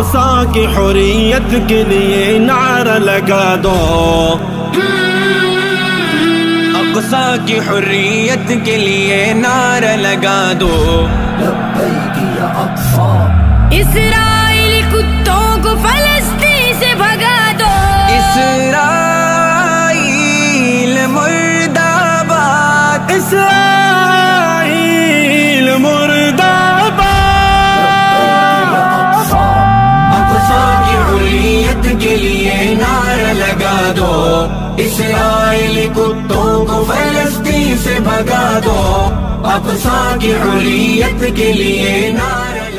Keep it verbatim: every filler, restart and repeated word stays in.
अक़सा की हुर्रियत के लिए नारा लगा दो, अक़सा की हुर्रियत के लिए नारा लगा दो। लब्बैक या अक़सा। इस्राएली कुत्तों को फलस्तीन से भगा दो, इस्राईल मुर्दाबाद, इस्राईल मुर्दाबाद। अक़सा की हुर्रियत के लिए नारा लगा दो, इस्राएली कुत्तों को फलस्तीन से भगा दो। अक़सा की हुर्रियत के लिए नारा